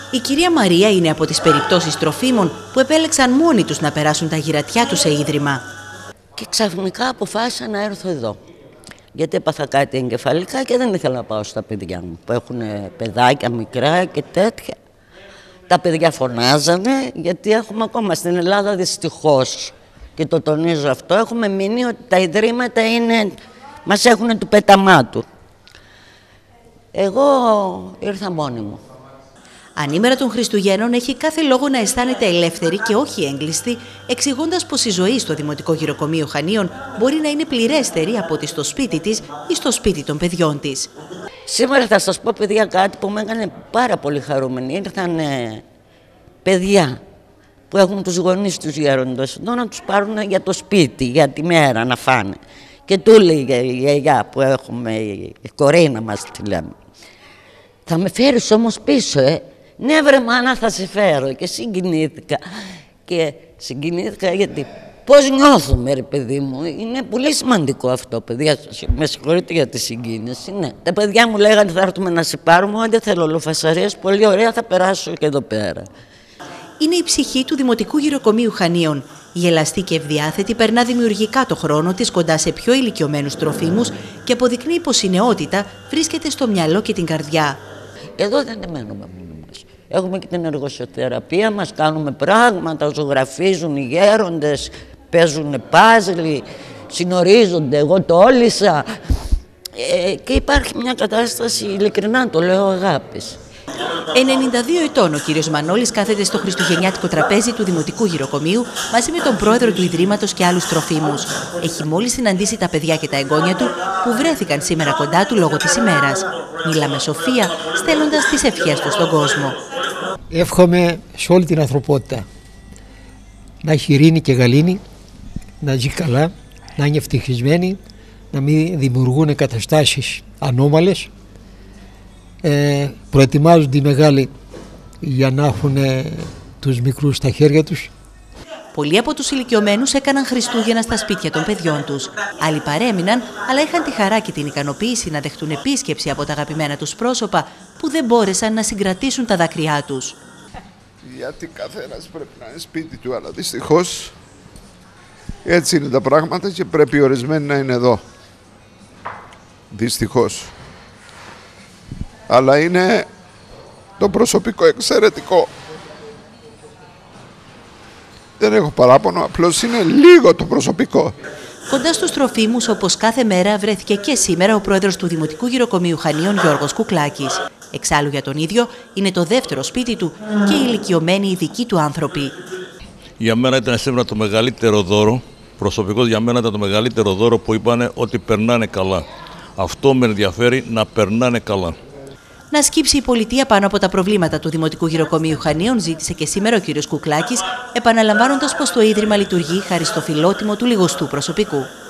Η κυρία Μαρία είναι από τις περιπτώσεις τροφίμων που επέλεξαν μόνοι τους να περάσουν τα γυρατιά τους σε ίδρυμα. Και ξαφνικά αποφάσισα να έρθω εδώ. Γιατί έπαθα κάτι εγκεφαλικά και δεν ήθελα να πάω στα παιδιά μου που έχουν παιδάκια μικρά και τέτοια. Τα παιδιά φωνάζανε, γιατί έχουμε ακόμα στην Ελλάδα δυστυχώς, και το τονίζω αυτό, έχουμε μείνει ότι τα ιδρύματα μας έχουν του πεταμάτου. Εγώ ήρθα μόνη μου. Ανήμερα των Χριστουγέννων έχει κάθε λόγο να αισθάνεται ελεύθερη και όχι έγκλειστη, εξηγώντας πως η ζωή στο Δημοτικό Γυροκομείο Χανίων μπορεί να είναι πληρέστερη από ότι στο σπίτι της ή στο σπίτι των παιδιών της. Σήμερα θα σας πω, παιδιά, κάτι που με έκανε πάρα πολύ χαρούμενη. Ήρθαν παιδιά που έχουν τους γονείς τους γέροντες εδώ να τους πάρουν για το σπίτι, για τη μέρα να φάνε. Και του λέει η γιαγιά που έχουμε, η Κορίνα μας τη λέμε, θα με φέρεις όμως πίσω, Ναι βρε μάνα, θα σε φέρω. Και συγκινήθηκα. Και συγκινήθηκα γιατί πώς νιώθουμε, ρε παιδί μου. Είναι πολύ σημαντικό αυτό, παιδιά. Με συγχωρείτε για τη συγκίνηση. Ναι. Τα παιδιά μου λέγανε θα έρθουμε να σε πάρουμε. Δεν θέλω λοφασαρίες. Πολύ ωραία, θα περάσω και εδώ πέρα. Είναι η ψυχή του Δημοτικού Γυροκομείου Χανίων. Γελαστή και ευδιάθετη, περνά δημιουργικά το χρόνο της κοντά σε πιο ηλικιωμένους τροφίμους και αποδεικνύει πως η νεότητα βρίσκεται στο μυαλό και την καρδιά. Εδώ δεν μένουμε μόνοι μας. Έχουμε και την εργοσιοθεραπεία μας, κάνουμε πράγματα, ζωγραφίζουν οι γέροντες, παίζουν πάζλι, συνορίζονται, εγώ το όλησα. Και υπάρχει μια κατάσταση, ειλικρινά το λέω, αγάπης. 92 ετών ο κύριος Μανώλης κάθεται στο χριστουγεννιάτικο τραπέζι του Δημοτικού Γυροκομείου μαζί με τον πρόεδρο του Ιδρύματος και άλλους τροφίμους. Έχει μόλις συναντήσει τα παιδιά και τα εγγόνια του που βρέθηκαν σήμερα κοντά του λόγω της ημέρας. Μίλα με Σοφία, στέλνοντας τις ευχές του στον κόσμο. Εύχομαι σε όλη την ανθρωπότητα να έχει ειρήνη και γαλήνη, να ζει καλά, να είναι ευτυχισμένη, να μην δημιουργούν καταστάσεις ανώμαλες. Προετοιμάζονται οι μεγάλοι για να έχουν τους μικρούς στα χέρια τους. Πολλοί από τους ηλικιωμένους έκαναν Χριστούγεννα στα σπίτια των παιδιών τους. Άλλοι παρέμειναν, αλλά είχαν τη χαρά και την ικανοποίηση να δεχτούν επίσκεψη από τα αγαπημένα τους πρόσωπα που δεν μπόρεσαν να συγκρατήσουν τα δάκρυά τους. Γιατί καθένας πρέπει να είναι σπίτι του, αλλά δυστυχώς έτσι είναι τα πράγματα και πρέπει ορισμένοι να είναι εδώ. Δυστυχώς. Αλλά είναι το προσωπικό εξαιρετικό. Δεν έχω παράπονο, απλώς είναι λίγο το προσωπικό. Κοντά στους τροφίμους, όπως κάθε μέρα, βρέθηκε και σήμερα ο πρόεδρος του Δημοτικού Γυροκομείου Χανίων, Γιώργος Κουκλάκης. Εξάλλου για τον ίδιο είναι το δεύτερο σπίτι του και οι ηλικιωμένοι οι δικοί του άνθρωποι. Για μένα ήταν σήμερα το μεγαλύτερο δώρο, προσωπικώς για μένα ήταν το μεγαλύτερο δώρο που είπανε ότι περνάνε καλά. Αυτό με ενδιαφέρει, να περνάνε καλά. Να σκύψει η πολιτεία πάνω από τα προβλήματα του Δημοτικού Γυροκομείου Χανίων ζήτησε και σήμερα ο κ. Κουκλάκης, επαναλαμβάνοντας πως το Ίδρυμα λειτουργεί χάρη στο φιλότιμο του λιγοστού προσωπικού.